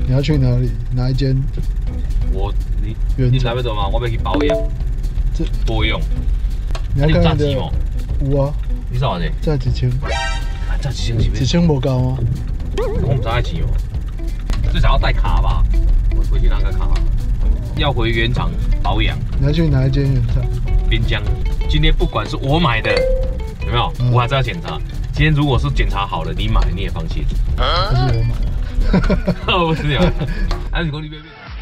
你要去哪里？哪一间？ 你知要做吗？我要去保养。这保养。 你要看炸鸡吗？ 有啊。 你少少钱？ 炸1000。 炸1000是 ？1000不高啊。 我唔知爱钱哦。最少要带卡吧？我回去拿个卡。要回原厂保养。 你要去哪一间原厂？ 滨江。今天不管是我买的，有没有？我还是要检查。今天如果是检查好了，你买你也放心。 不是我买。 不是呀。还是讲你别。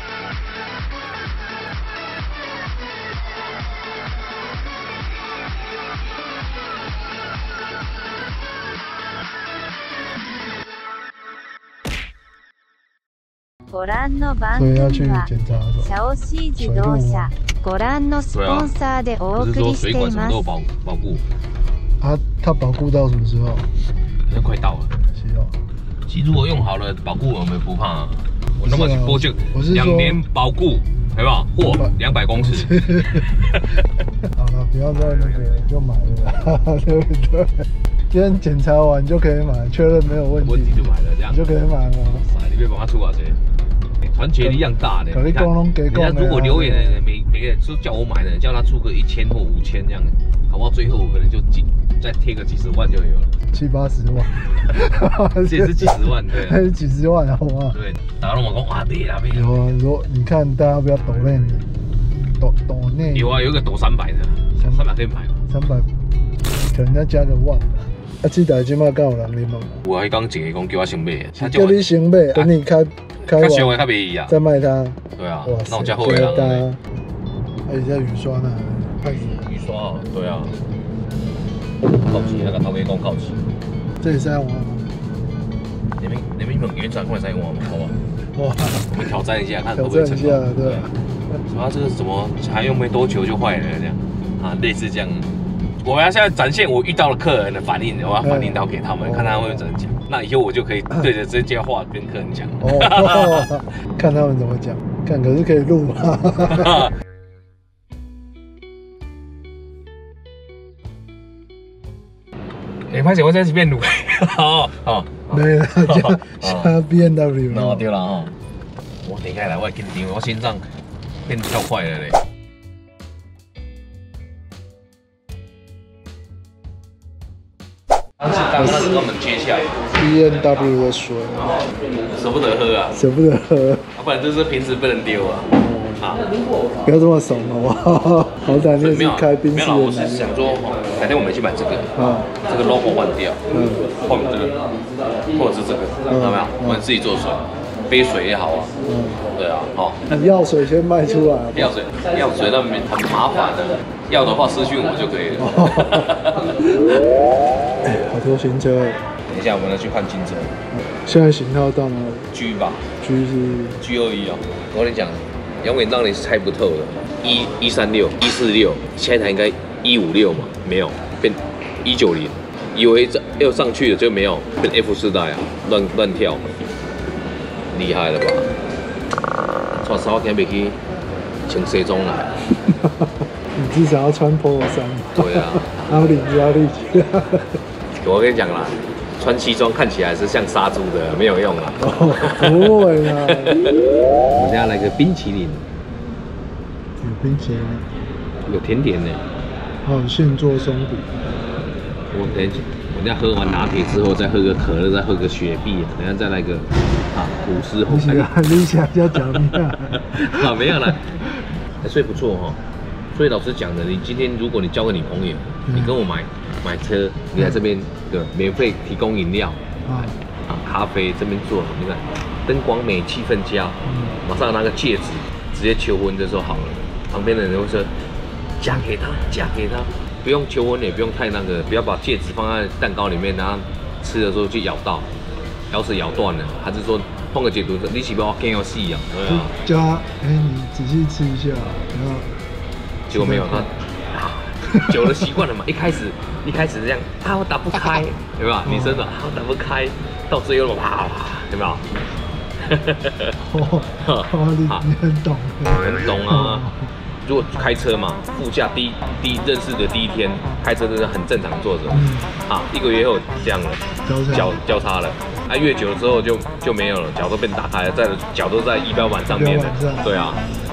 ご覧の番組はシャオシー自動車ご覧のスポンサーでお送りしています。 保固啊，它保固到什么时候？好像快到了。 是哦。 其实如果用好了，保固我们不怕啊。我那么去播就2年保固，有没有？货200公尺。 好了，不要再那个就买了，对不对？今天检查完就可以买，确认没有问题， 问题就买了，这样你就可以买了。 你别帮他出啊，这团结力量大的。 你看，人家如果留言的人每个人都叫我买的，叫他出个1000或5000这样，搞不好最后我可能就再贴个几十万就有了 ，70、80万， 这也是几十万，对， 还是几十万，好不好？ 对，大家都讲啊，别啦。 有啊，你看大家不要抖内你，抖内有啊，有一个抖300的，300可以买吗 ？300，可能要加个万。啊，这台今麦敢有人啉吗？ 我还刚一个讲叫我先买， 他叫你先买，等你开完较便宜啊， 再卖它。 对啊，那我加后尾啦。 而且在雨刷呢， 雨刷啊，对啊。靠齐那个头尾讲靠齐。 这里是在玩吗？ 你们原厂会在玩吗？好吧。 哇， 我们挑战一下，看会不会成功。 对。 它这个怎么才用没多久就坏了这样？啊，类似这样。我要现在展现我遇到了客人的反应，我要反映到给他们，看他们会怎么讲。那以后我就可以对着这些话跟客人讲。 哦，看他们怎么讲，看可是可以录吗？ 哎，拍摄我在这边录。好， 没了，加 BMW。 那对了哈，我等下来，我紧张，我心脏变跳快了嘞。当时给我们接下来 BMW 的水， 舍不得喝啊， 舍不得喝， 不然就是平时不能丢啊。啊， 不要这么怂好不好？好歹你也是开宾士的。 我是想说，改天我们去买这个，这个 logo 换掉，换这个，或者是这个，看到没有？我们自己做水，杯水也好啊，对啊，好。 你药水先卖出来。 药水那很麻烦的，要的话私讯我就可以了。 好多新车。 等一下，我们来去看新车。 现在型号到哪里 ？G 吧 ，G 是 G21哦。我跟你讲，永远让你猜不透的。136、146，下一台应该156嘛？没有，变190，以为要上去了就没有，变 F4代啊，乱跳，厉害了吧？穿少天袂去穿西装来。 你至少要穿 polo 衫。 对啊， 然后领子要立起。 我跟你讲啦，穿西装看起来是像杀猪的，没有用啦。 不会啦。 我们家来个冰淇淋。 有冰淇淋， 有甜点呢。 还有现做松饼。 我等下喝完拿铁之后，再喝个可乐，再喝个雪碧，等下再来个吐司红。 你想要讲咩？ 没有啦，所以不错哈。所以老实讲的，你今天如果你交个女朋友，你跟我买车，你来这边对免费提供饮料咖啡这边做，你看灯光美，气氛佳，马上拿个戒指直接求婚就说好了。旁边的人会说嫁给他，不用求婚也不用太那个，不要把戒指放在蛋糕里面，然后吃的时候就咬到，咬齿咬断了，还是说换个解读说你是不要更要细啊？对啊， 叫他你仔细吃一下，然后。 结果没有他久了习惯了嘛。一开始这样我打不开，有没有？女生的我打不开，到最后啪，有没有？ 你很懂， 很懂啊。 如果开车嘛，副驾第一认识的第一天开车真的很正常坐着，啊，1个月后这样了，交叉了，啊，越久了之后就没有了，脚都变打开了，脚都在仪表板上面了，对啊，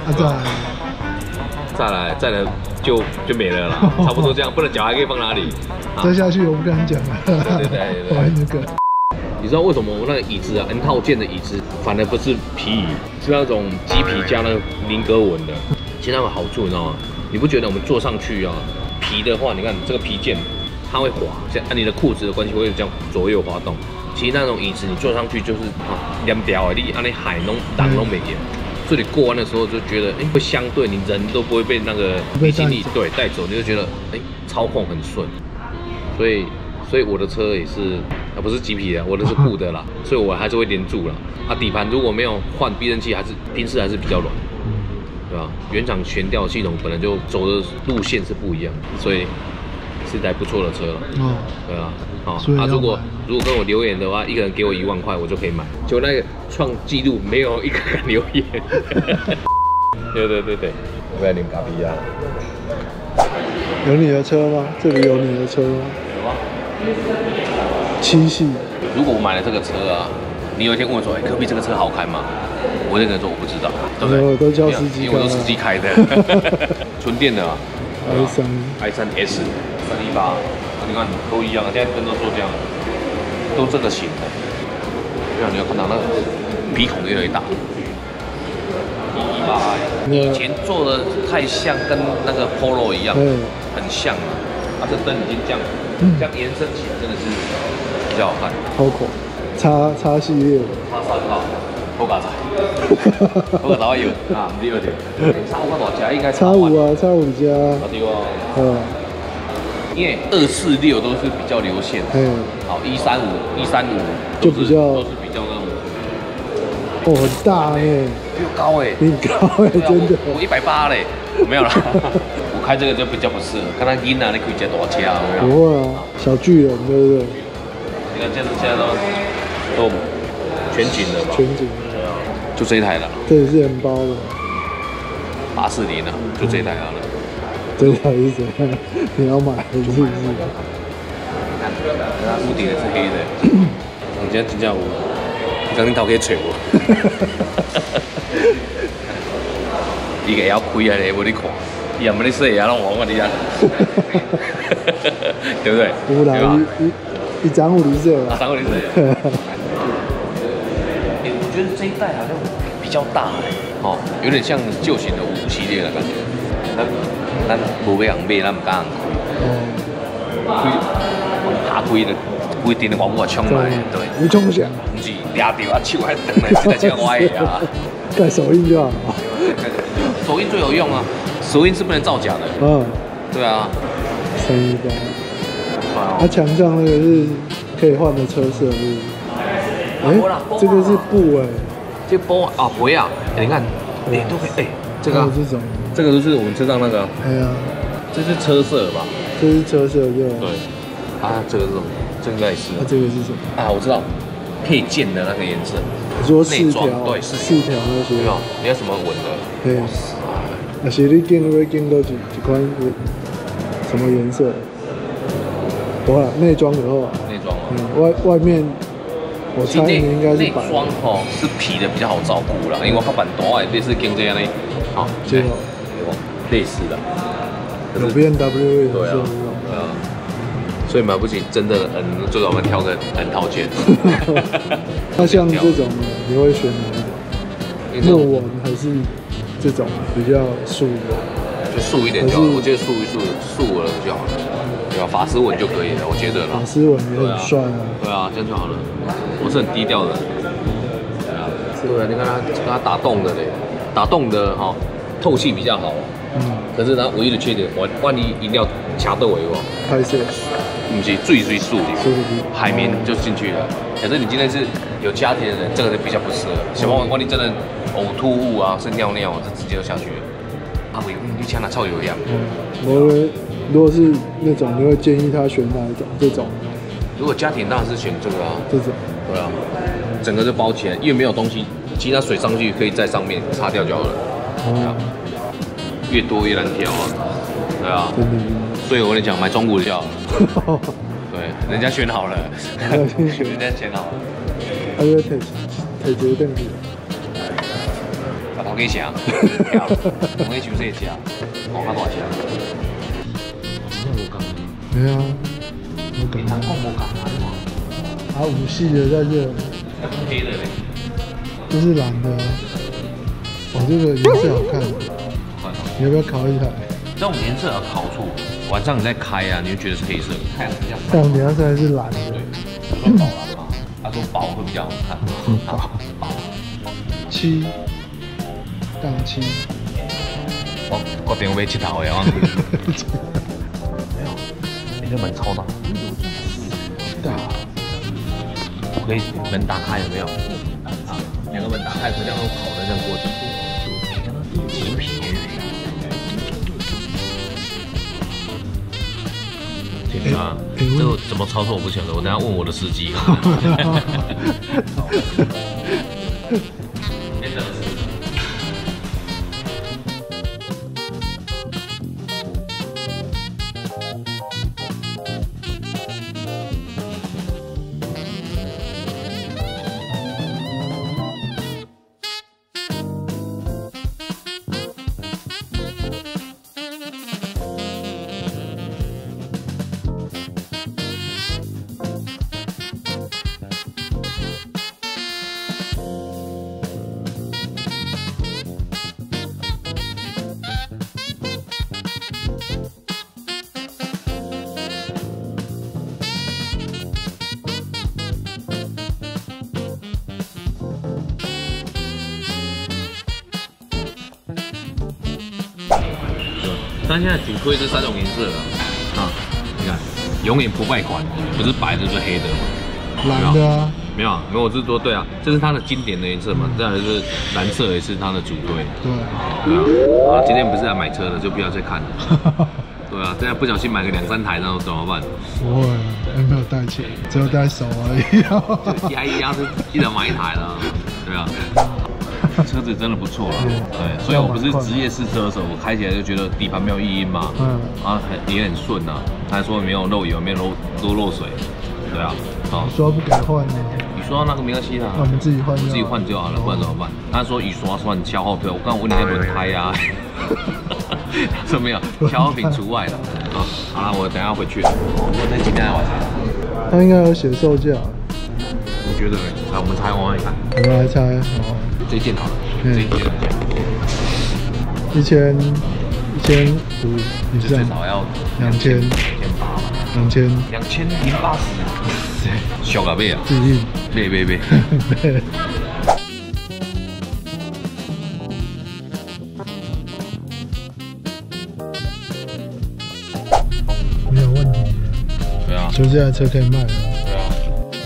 再来就没了啦，差不多这样，不然脚还可以放哪里？ 再下去我不敢讲了，对，玩那个。 你知道为什么我那个椅子啊，N 套件的椅子反而不是皮椅，是那种麂皮加那个菱格纹的。其实它有好处，你知道吗？你不觉得我们坐上去啊，皮的话，你看这个皮件它会滑，像按你的裤子的关系会这样左右滑动。其实那种椅子你坐上去就是连掉的，你按你海弄挡都没见。所以你过弯的时候就觉得，会相对你人都不会被那个离心力带走，你就觉得操控很顺。所以我的车也是不是麂皮的，我的是布的啦，所以我还是会连住啦。啊，底盘如果没有换避震器，宾士还是比较软，对吧？原厂悬吊系统本来就走的路线是不一样，所以是台不错的车了。对啊，如果跟我留言的话，一个人给我1万块，我就可以买。就那个创纪录，没有一个人留言。对，我要领咖啡啊。 有你的车吗？这里有你的车吗？ 有啊。 7系。 如果我买了这个车啊，你有一天问我说：“科比这个车好开吗？”我那个人说我不知道，对不对？ 我都叫司机开， 因为我都司机开的，纯电的啊。i3S 318，你看都一样，现在灯都做这样，都这个型的。你要看到那个鼻孔越来越大。以前做的太像跟那个 Polo 一样，很像啊。这灯已经这样延伸起来，真的是比较好看。 好口，叉系列。 叉3号，好加菜，好加菜有啊，唔对叉5多少应该叉5啊，叉5加。 对哦。因为246都是比较流线，好135 就比较都是比较那种。 很大比我高比你高真的。 我180嘞，没有啦。我开这个就比较不适合，看他囡仔你开这大车有没有？ 不会啊，小巨人对不对？ 你看现在都全景了吧？ 全景。 对啊，就这一台了。 这也是人包的。 840啊，就这一台好了。 这台是怎样？你要买是不是？ 它屋顶也是黑的。我今天真正有，你刚刚头可以吹我。伊个要开啊，你无你看，伊也无你说啊，让我你啊，对不对？ 有啦，一涨50岁了。 涨50岁。我觉得这一代好像比较大有点像旧型的5系列的感觉。咱无要人买，咱唔敢人开。爬开的，规定的往我冲来，对。 你冲啥？ 不是抓到啊，手还等来，这个叫歪的啊。 盖手印就好。 手印最有用啊，手印是不能造假的。对啊。 318。它墙上那个是可以换的车色，是。这个是布这布啊，不要，你看，都可以，这个这个都是我们车上那个。这是车色吧？ 这是车色对。 对。这个是什么？这应该也是。 这个是什么？ 我知道，配件的那个颜色。 你说4条？ 对，4条那些。 你要什么纹的？ 哇塞！那是你选会选到一款什么颜色？哇，内装以后。内装外面。我猜你应该是白。内装是皮的比较好照顾啦，因为我看板多类似跟这样的，类似的。 有 BMW 对啊。所以买不起真的最好我们挑个N套件。 那像这种呢，你会选哪一种？木纹还是这种比较素的？ 就素一点就好了，我觉得素了就好了，对吧？法师纹就可以了，我觉得啦。 法师纹也很帅啊。 对啊，这样就好了。我是很低调的。对啊，你看它打洞的嘞，打洞的透气比较好。可是它唯一的缺点，万一饮料卡到尾拍摄。 不是最素的，海绵就进去了。可是你今天是有家庭的人，这个就比较不适合。小朋友，万一真的呕吐物啊，是尿尿，这直接就下去了。你呛它超有氧。 如果是那种，你会建议他选哪一种？这种？ 如果家庭当然是选这个啊。 这种。对啊，整个就包起来，因为没有东西，其他水上去可以在上面擦掉就好了。 越多越难挑啊，对啊，所以我跟你讲，买中古的就好。对，人家选好了，人家选好了。 他就退决定去。 把头给想，我给求这家，讲较大只。 没啊， 平常讲无讲啊，五系的在这。 黑的嘞。 这是蓝的。哇，这个颜色好看。你要不要烤一台？ 这种颜色要烤出，晚上你再开啊，你就觉得是黑色的。太阳比较。 太阳底下才是蓝的。 对，我说饱了嘛，他说饱会比较好看。饱。 7杠7。 我电话买7头的啊。没有，你这门超大。 大。 可以门打开有没有？啊，2个门打开，这样用烤的这样过去。极品。天啊，这个怎么操作我不晓得，我等下问我的司机。它现在主推这3种颜色啊，你看，永远不败款，不是白的就是黑的嘛， 蓝的啊， 没有啊，没有，我是说对啊，这是它的经典的颜色嘛，再来是蓝色也是它的主推，对啊，今天不是来买车的，就不要再看了，对啊，这样不小心买个2、3台，那怎么办？ 不会，没有带钱，只有带手而已， 压一压是记得买1台了，对啊。车子真的不错了，对，所以我不是职业试车的时候，我开起来就觉得底盘没有异音嘛，啊，也很顺呐。他还说没有漏油，没有漏水，对啊，好。 说不给换呢？ 雨刷那个没关系啦， 我们自己换， 自己换就好了，不然怎么办？他说雨刷算消耗品，我刚问你那轮胎呀，他说没有，消耗品除外了。啊，好了，我等下回去了，我那今天来晚餐。 他应该有写售价。 我觉得，来我们猜，往外看。 我们来猜，好。 这件好了，这件 1500以上， 最少要 2000、 2080，小个买啊， 自己买。 没有问题。 对啊， 就这台车可以卖了。 对啊。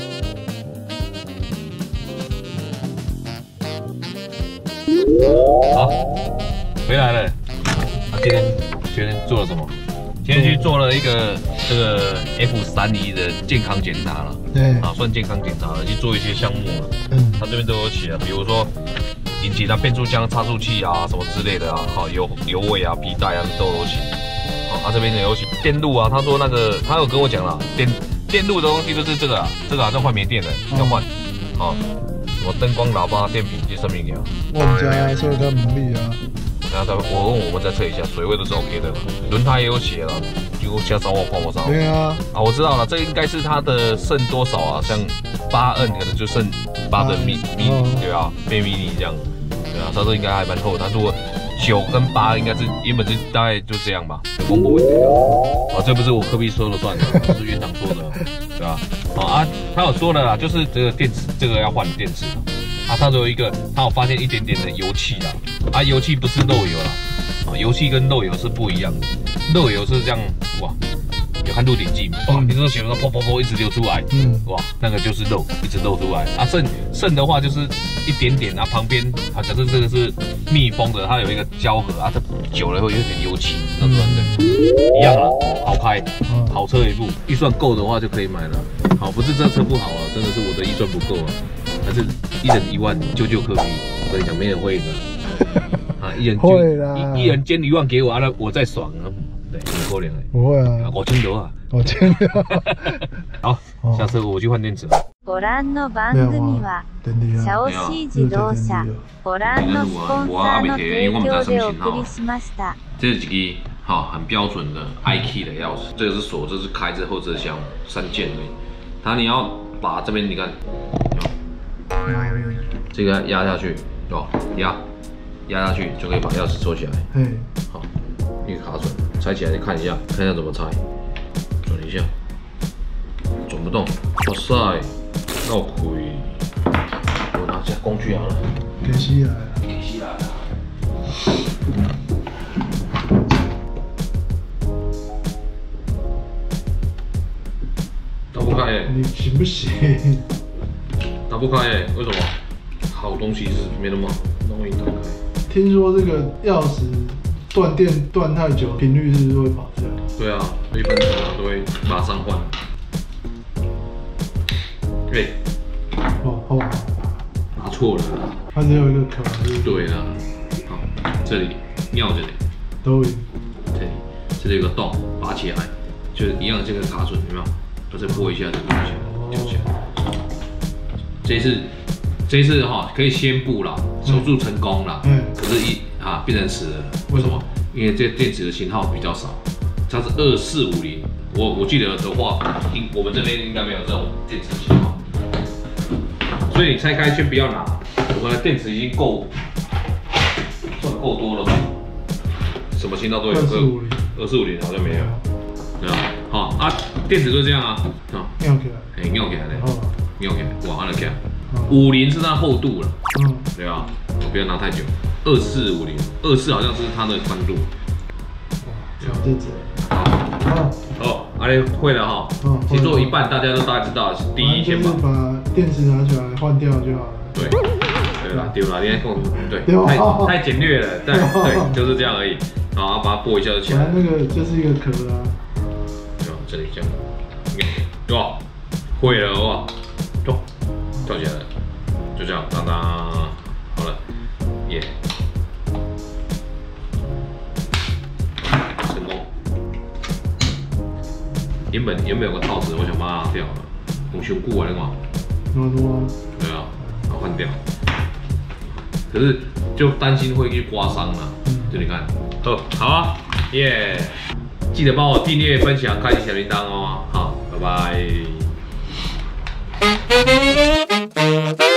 好，回来了。今天做了什么？今天去做了一个这个 F31的健康检查了。对。啊，算健康检查了，去做一些项目了。他这边都有写啊，比如说引擎啊、变速箱、差速器啊什么之类的啊，好油尾啊、皮带啊都有写。好，他这边有写电路啊，他说那个他有跟我讲了，电路的东西就是这个啊，要换没电的要换。好。什么灯光、喇叭、电瓶及生命条， 我们家所有的猛力啊。 然后我们再测一下，水位都是 OK 的了，轮胎也有写了，就先找我换我上。对啊，啊我知道了，这应该是它的剩多少啊？像8N 可能就剩8的迷，对啊，变迷你这样，对啊，它这应该还蛮厚的。它如果9跟8应该是原本是大概就这样吧，有公布问题啊，这不是我科比说了算的，是原厂说的，对吧？啊，他有说了啦，就是这个电池，这个要换电池啊，他有一个，他有发现一点点的油气啦，啊，油气不是漏油啦，啊，油气跟漏油是不一样的，漏油是这样，哇，有看《鹿鼎记》嘛？哇，你这种血泡泡泡一直流出来，哇，那个就是漏，一直漏出来啊，剩的话就是一点点啊，旁边啊，假设这个是密封的，它有一个胶合啊，它久了会有点油气，那算正常，一样啦，好开，好车一部，预算够的话就可以买了。好，不是这车不好啊，真的是我的预算不够啊，还是1人1万救科比，我跟你讲，没人会的。 啊，一人一人捐1万给我，我再爽啊！对，很可怜哎。 不会啊 ，5000多啊。 5000 多。好，下车我去换电池了。 ご覧の番組はシャオシー自動車ご覧のスポンサーの提供でお送りしました。 这是几个好很标准的 iKey 的钥匙，这个是锁，这是开这后车厢3键而已。你要把这边你看，这个压下去，哦，压下去就可以把钥匙抽起来。好，一个卡准，拆起来你看一下怎么拆，准一下，准不动。哇塞，闹亏！我拿下工具好了。 给起来了。 打不开耶！ 你行不行？ 打不开耶？为什么？好东西是没那么容易打开。 听说这个钥匙断电断太久，频率是不是会跑掉？ 对啊，一般都会马上换。对。 哦， 拿错了。 它只有一个壳。 对啦。好，这里尿这里。 都有。 这里有个洞，拔起来，就是一样这个卡准，有没有？我再拨一下这个东西，揪起来。这一次哈可以宣布啦，手术成功啦。可是变成迟了。为什么？因为这电池的型号比较少，它是2450。我记得的话，我们这边应该没有这种电池型号。所以你拆开先不要拿，我们的电池已经算够多了吧？什么型号都有，2450好像没有。对啊，好电池就这样啊， 尿起来， 尿起来嘞，尿起来，哇，按了起来，50是它厚度了，对啊，我不要拿太久，2450，24好像是它的宽度， 小电池， 阿雷会了哈，其实做一半大家都大概知道，第一先把电池拿起来换掉就好了， 对啦，丢啦，你看对，太简略了，对，就是这样而已，好，把它拨一下就起来， 那个就是一个壳啊。 这里这样，对吧？会了哇，跳起来了，就这样，当当，好了，耶，成功。原本有个套子，我想把它拿掉了，用胸固啊，对啊，把它换掉。可是就担心会去刮伤了，就你看，好啊，耶。记得帮我订阅、分享、开启小铃铛哦！好，拜拜。